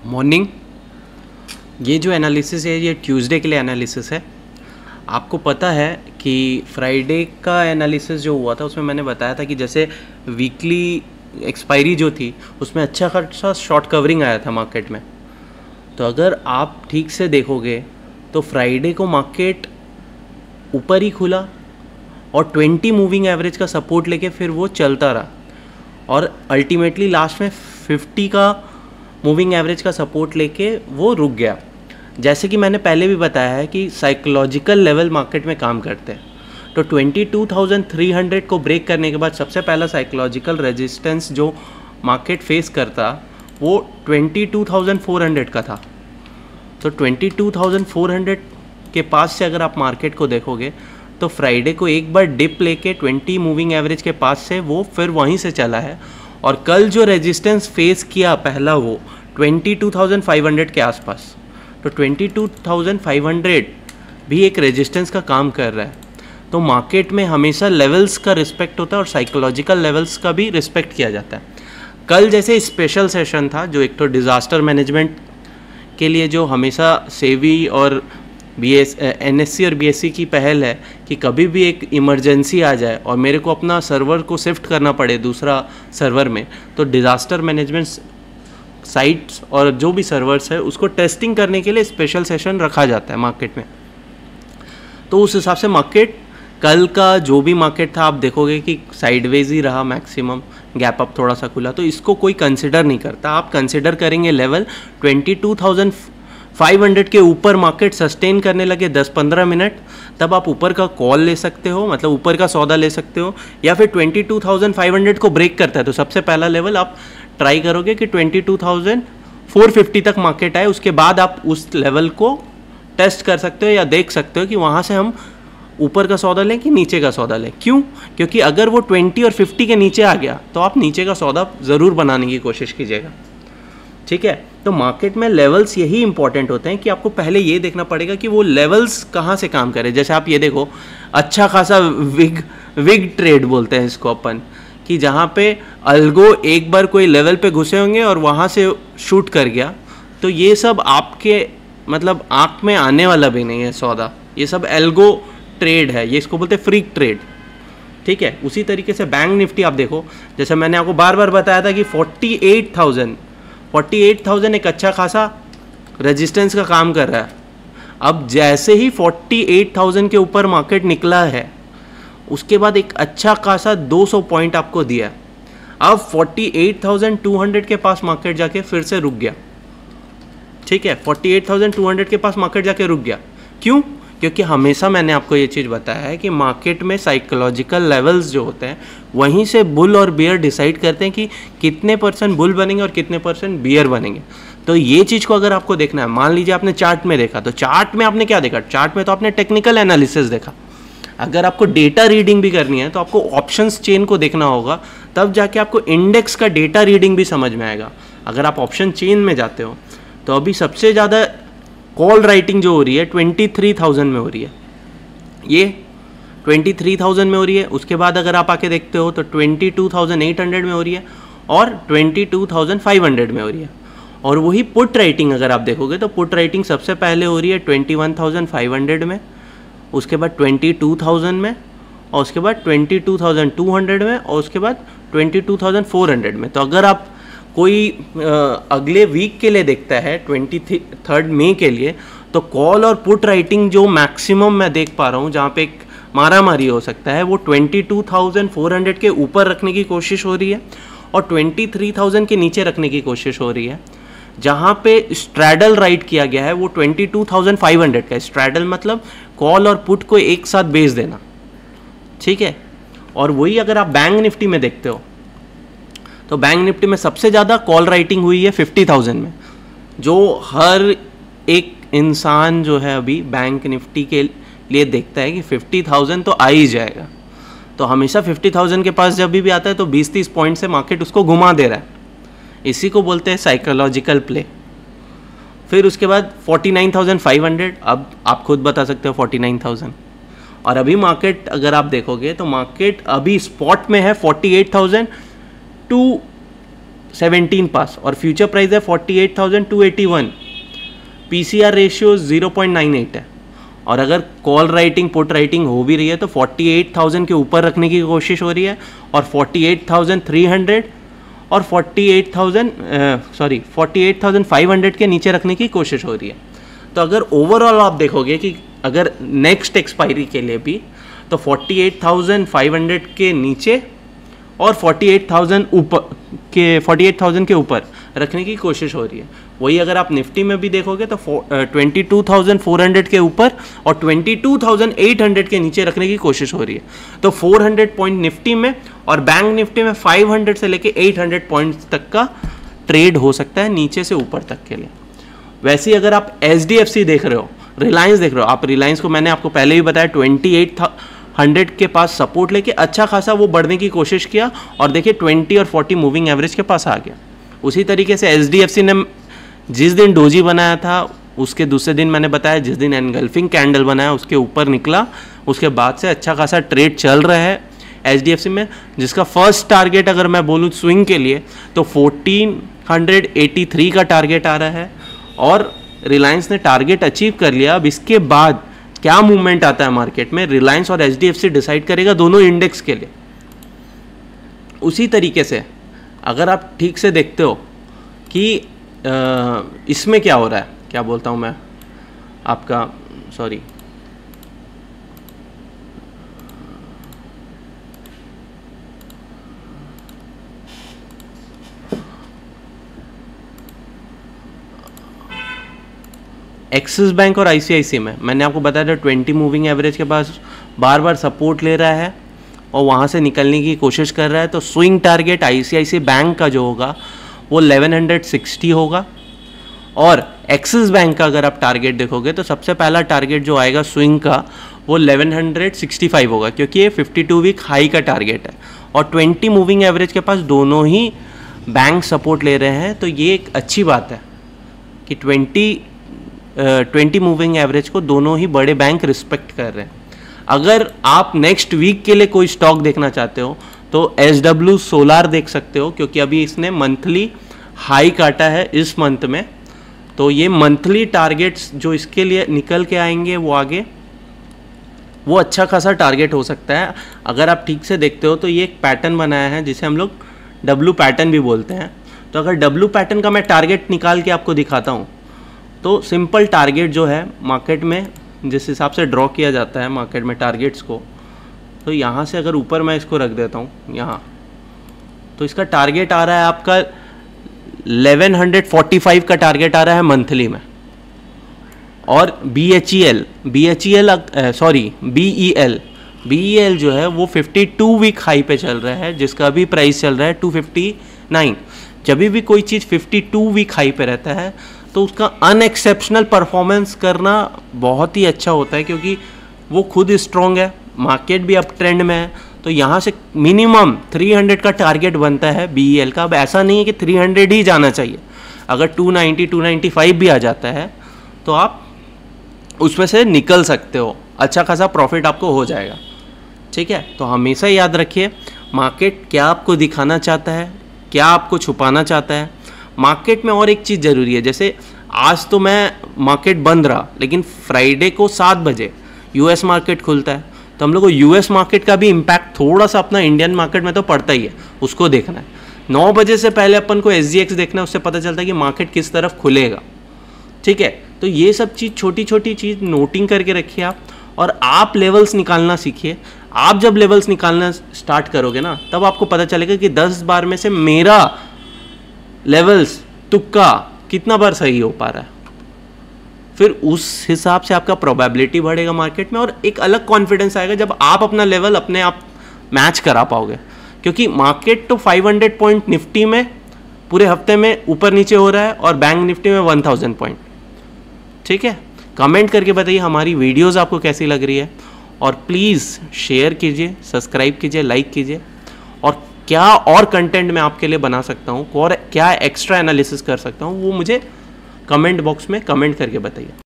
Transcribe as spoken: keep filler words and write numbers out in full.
Morning. ये जो analysis है ये ट्यूसडे के लिए एनालिसिस है। आपको पता है कि फ्राइडे का एनालिसिस जो हुआ था उसमें मैंने बताया था कि जैसे वीकली एक्सपायरी जो थी उसमें अच्छा खासा शॉर्ट कवरिंग आया था मार्केट में। तो अगर आप ठीक से देखोगे तो फ्राइडे को मार्केट ऊपर ही खुला और ट्वेंटी मूविंग एवरेज का सपोर्ट लेके फिर वो चलता रहा और अल्टीमेटली लास्ट में फिफ्टी का मूविंग एवरेज का सपोर्ट लेके वो रुक गया। जैसे कि मैंने पहले भी बताया है कि साइकोलॉजिकल लेवल मार्केट में काम करते हैं। तो twenty two thousand three hundred को ब्रेक करने के बाद सबसे पहला साइकोलॉजिकल रेजिस्टेंस जो मार्केट फेस करता वो twenty two thousand four hundred का था। तो twenty two thousand four hundred के पास से अगर आप मार्केट को देखोगे तो फ्राइडे को एक बार डिप लेके ट्वेंटी मूविंग एवरेज के पास से वो फिर वहीं से चला है और कल जो रेजिस्टेंस फेस किया पहला वो twenty two thousand five hundred के आसपास। तो twenty two thousand five hundred भी एक रेजिस्टेंस का काम कर रहा है। तो मार्केट में हमेशा लेवल्स का रिस्पेक्ट होता है और साइकोलॉजिकल लेवल्स का भी रिस्पेक्ट किया जाता है। कल जैसे स्पेशल सेशन था जो एक तो डिज़ास्टर मैनेजमेंट के लिए जो हमेशा सेवी और B S N S C और बी एस सी की पहल है कि कभी भी एक इमरजेंसी आ जाए और मेरे को अपना सर्वर को शिफ्ट करना पड़े दूसरा सर्वर में, तो डिज़ास्टर मैनेजमेंट साइट्स और जो भी सर्वर्स है उसको टेस्टिंग करने के लिए स्पेशल सेशन रखा जाता है मार्केट में। तो उस हिसाब से मार्केट कल का जो भी मार्केट था आप देखोगे कि साइडवेज ही रहा, मैक्सिमम गैप अप थोड़ा सा खुला। तो इसको कोई कंसिडर नहीं करता। आप कंसिडर करेंगे level twenty two thousand five hundred के ऊपर मार्केट सस्टेन करने लगे दस पंद्रह मिनट, तब आप ऊपर का कॉल ले सकते हो, मतलब ऊपर का सौदा ले सकते हो। या फिर twenty two thousand five hundred को ब्रेक करता है तो सबसे पहला लेवल आप ट्राई करोगे कि twenty two thousand four fifty तक मार्केट आए, उसके बाद आप उस लेवल को टेस्ट कर सकते हो या देख सकते हो कि वहाँ से हम ऊपर का सौदा लें कि नीचे का सौदा लें। क्यों? क्योंकि अगर वो ट्वेंटी और फिफ्टी के नीचे आ गया तो आप नीचे का सौदा ज़रूर बनाने की कोशिश कीजिएगा। ठीक है, तो मार्केट में लेवल्स यही इंपॉर्टेंट होते हैं कि आपको पहले ये देखना पड़ेगा कि वो लेवल्स कहाँ से काम करें। जैसे आप ये देखो, अच्छा खासा विग विग ट्रेड बोलते हैं इसको अपन, कि जहाँ पे अल्गो एक बार कोई लेवल पे घुसे होंगे और वहाँ से शूट कर गया, तो ये सब आपके मतलब आँख में आने वाला भी नहीं है सौदा। ये सब एल्गो ट्रेड है, ये इसको बोलते हैं फ्रीक ट्रेड। ठीक है, उसी तरीके से बैंक निफ्टी आप देखो, जैसे मैंने आपको बार बार बताया था कि forty eight thousand forty eight thousand एक अच्छा खासा रेजिस्टेंस का काम कर रहा है। अब जैसे ही फोर्टी एट थाउजेंड के ऊपर मार्केट निकला है उसके बाद एक अच्छा खासा दो सौ पॉइंट आपको दिया। अब forty eight thousand two hundred के पास मार्केट जाके फिर से रुक गया। ठीक है, forty eight thousand two hundred के पास मार्केट जाके रुक गया। क्यों? क्योंकि हमेशा मैंने आपको ये चीज़ बताया है कि मार्केट में साइकोलॉजिकल लेवल्स जो होते हैं वहीं से बुल और बियर डिसाइड करते हैं कि कितने परसेंट बुल बनेंगे और कितने परसेंट बियर बनेंगे। तो ये चीज़ को अगर आपको देखना है, मान लीजिए आपने चार्ट में देखा, तो चार्ट में आपने क्या देखा? चार्ट में तो आपने टेक्निकल एनालिसिस देखा। अगर आपको डेटा रीडिंग भी करनी है तो आपको ऑप्शंस चेन को देखना होगा, तब जाके आपको इंडेक्स का डेटा रीडिंग भी समझ में आएगा। अगर आप ऑप्शन चेन में जाते हो तो अभी सबसे ज़्यादा कॉल राइटिंग जो हो रही है ट्वेंटी थ्री थाउजेंड में हो रही है, ये ट्वेंटी थ्री थाउजेंड में हो रही है। उसके बाद अगर आप आके देखते हो तो twenty two thousand eight hundred में हो रही है और twenty two thousand five hundred में हो रही है। और वही पुट राइटिंग अगर आप देखोगे तो पुट राइटिंग सबसे पहले हो रही है twenty one thousand five hundred में, उसके बाद ट्वेंटी टू थाउजेंड में, और उसके बाद twenty two thousand two hundred में, और उसके बाद twenty two thousand four hundred में। तो अगर आप कोई आ, अगले वीक के लिए देखता है ट्वेंटी थर्ड मई के लिए, तो कॉल और पुट राइटिंग जो मैक्सिमम मैं देख पा रहा हूँ जहाँ पे एक मारा मारी हो सकता है वो twenty two thousand four hundred के ऊपर रखने की कोशिश हो रही है और ट्वेंटी थ्री थाउजेंड के नीचे रखने की कोशिश हो रही है। जहाँ पे स्ट्रैडल राइट किया गया है वो twenty two thousand five hundred का। स्ट्रैडल मतलब कॉल और पुट को एक साथ बेच देना। ठीक है, और वही अगर आप बैंक निफ्टी में देखते हो तो बैंक निफ्टी में सबसे ज़्यादा कॉल राइटिंग हुई है फिफ्टी थाउजेंड में, जो हर एक इंसान जो है अभी बैंक निफ्टी के लिए देखता है कि फिफ्टी थाउजेंड तो आ ही जाएगा। तो हमेशा फिफ्टी थाउजेंड के पास जब भी आता है तो बीस तीस पॉइंट से मार्केट उसको घुमा दे रहा है। इसी को बोलते हैं साइकोलॉजिकल प्ले। फिर उसके बाद forty nine thousand five hundred, अब आप खुद बता सकते हो फोर्टी नाइन थाउजेंड। और अभी मार्केट अगर आप देखोगे तो मार्केट अभी स्पॉट में है forty eight thousand two seventeen पास और फ्यूचर प्राइस है forty eight thousand two eighty one. P C R ratio zero point nine eight है और अगर कॉल राइटिंग पुट राइटिंग हो भी रही है तो फोर्टी एट थाउजेंड के ऊपर रखने की कोशिश हो रही है और forty eight thousand three hundred और forty eight thousand sorry forty eight thousand five hundred के नीचे रखने की कोशिश हो रही है। तो अगर ओवरऑल आप देखोगे कि अगर नेक्स्ट एक्सपायरी के लिए भी तो forty eight thousand five hundred के नीचे और फोर्टी एट थाउजेंड ऊपर के फोर्टी एट थाउजेंड के ऊपर रखने की कोशिश हो रही है। वही अगर आप निफ्टी में भी देखोगे तो twenty two thousand four hundred के ऊपर और twenty two thousand eight hundred के नीचे रखने की कोशिश हो रही है। तो फोर हंड्रेड पॉइंट निफ्टी में और बैंक निफ्टी में फाइव हंड्रेड से लेके एट हंड्रेड पॉइंट्स तक का ट्रेड हो सकता है नीचे से ऊपर तक के लिए। वैसे ही अगर आप एच डी एफ सी देख रहे हो, रिलायंस देख रहे हो, आप रिलायंस को मैंने आपको पहले भी बताया ट्वेंटी एट हंड्रेड के पास सपोर्ट लेके अच्छा खासा वो बढ़ने की कोशिश किया और देखिए ट्वेंटी और फोर्टी मूविंग एवरेज के पास आ गया। उसी तरीके से एच डी एफ सी ने जिस दिन डोजी बनाया था उसके दूसरे दिन मैंने बताया जिस दिन एनगल्फिंग कैंडल बनाया उसके ऊपर निकला, उसके बाद से अच्छा खासा ट्रेड चल रहा है एच डी एफ सी में, जिसका फर्स्ट टारगेट अगर मैं बोलूँ स्विंग के लिए तो फोर्टीन हंड्रेड एटी थ्री का टारगेट आ रहा है और रिलायंस ने टारगेट अचीव कर लिया। अब इसके बाद क्या मूवमेंट आता है मार्केट में रिलायंस और H D F C decide करेगा दोनों इंडेक्स के लिए। उसी तरीके से अगर आप ठीक से देखते हो कि इसमें क्या हो रहा है, क्या बोलता हूँ मैं आपका, सॉरी एक्सिस बैंक और आई सी आई सी आई में मैंने आपको बताया था ट्वेंटी मूविंग एवरेज के पास बार बार सपोर्ट ले रहा है और वहाँ से निकलने की कोशिश कर रहा है। तो swing target I C I C I bank का जो होगा वो इलेवन हंड्रेड सिक्सटी होगा और एक्सिस बैंक का अगर आप टारगेट देखोगे तो सबसे पहला टारगेट जो आएगा स्विंग का वो इलेवन हंड्रेड सिक्सटी फाइव होगा क्योंकि ये फिफ्टी टू वीक हाई का टारगेट है और ट्वेंटी मूविंग एवरेज के पास दोनों ही बैंक सपोर्ट ले रहे हैं। तो ये एक अच्छी बात है कि ट्वेंटी ट्वेंटी मूविंग एवरेज को दोनों ही बड़े बैंक रिस्पेक्ट कर रहे हैं। अगर आप नेक्स्ट वीक के लिए कोई स्टॉक देखना चाहते हो तो एस डब्ल्यू सोलार देख सकते हो क्योंकि अभी इसने मंथली हाई काटा है इस मंथ में। तो ये मंथली टारगेट्स जो इसके लिए निकल के आएंगे वो आगे वो अच्छा खासा टारगेट हो सकता है। अगर आप ठीक से देखते हो तो ये एक पैटर्न बनाया है जिसे हम लोग डब्ल्यू पैटर्न भी बोलते हैं। तो अगर डब्ल्यू पैटर्न का मैं टारगेट निकाल के आपको दिखाता हूँ तो सिंपल टारगेट जो है मार्केट में जिस हिसाब से ड्रॉ किया जाता है मार्केट में टारगेट्स को, तो यहाँ से अगर ऊपर मैं इसको रख देता हूँ यहाँ, तो इसका टारगेट आ रहा है आपका इलेवन हंड्रेड फोर्टी फाइव का टारगेट आ रहा है मंथली में। और B H E L B H E L sorry B E L B E L जो है वो फिफ्टी टू वीक हाई पे चल रहा है जिसका भी प्राइस चल रहा है टू फिफ्टी नाइन। जब भी कोई चीज़ फिफ्टी टू वीक हाई पे रहता है तो उसका अनएक्सेप्शनल परफॉर्मेंस करना बहुत ही अच्छा होता है क्योंकि वो खुद स्ट्रॉन्ग है, मार्केट भी अप ट्रेंड में है। तो यहाँ से मिनिमम थ्री हंड्रेड का टारगेट बनता है बी ई एल का। अब ऐसा नहीं है कि थ्री हंड्रेड ही जाना चाहिए, अगर two ninety two ninety five भी आ जाता है तो आप उसमें से निकल सकते हो, अच्छा खासा प्रॉफिट आपको हो जाएगा। ठीक है, तो हमेशा याद रखिए मार्केट क्या आपको दिखाना चाहता है, क्या आपको छुपाना चाहता है। मार्केट में और एक चीज़ ज़रूरी है, जैसे आज तो मैं मार्केट बंद रहा लेकिन फ्राइडे को सात बजे यूएस मार्केट खुलता है तो हम लोग को यूएस मार्केट का भी इम्पैक्ट थोड़ा सा अपना इंडियन मार्केट में तो पड़ता ही है, उसको देखना है। नौ बजे से पहले अपन को एस जी एक्स देखना है, उससे पता चलता है कि मार्केट किस तरफ खुलेगा। ठीक है, तो ये सब चीज़ छोटी छोटी चीज़ नोटिंग करके रखिए आप और आप लेवल्स निकालना सीखिए। आप जब लेवल्स निकालना स्टार्ट करोगे ना तब आपको पता चलेगा कि दस बार में से मेरा लेवल्स तुक्का कितना बार सही हो पा रहा है। फिर उस हिसाब से आपका प्रोबेबिलिटी बढ़ेगा मार्केट में और एक अलग कॉन्फिडेंस आएगा जब आप अपना लेवल अपने आप मैच करा पाओगे। क्योंकि मार्केट तो फाइव हंड्रेड पॉइंट निफ्टी में पूरे हफ्ते में ऊपर नीचे हो रहा है और बैंक निफ्टी में वन थाउजेंड पॉइंट। ठीक है, कमेंट करके बताइए हमारी वीडियोस आपको कैसी लग रही है और प्लीज़ शेयर कीजिए, सब्सक्राइब कीजिए, लाइक कीजिए। और क्या और कंटेंट मैं आपके लिए बना सकता हूँ और क्या एक्स्ट्रा एनालिसिस कर सकता हूँ वो मुझे कमेंट बॉक्स में कमेंट करके बताइए।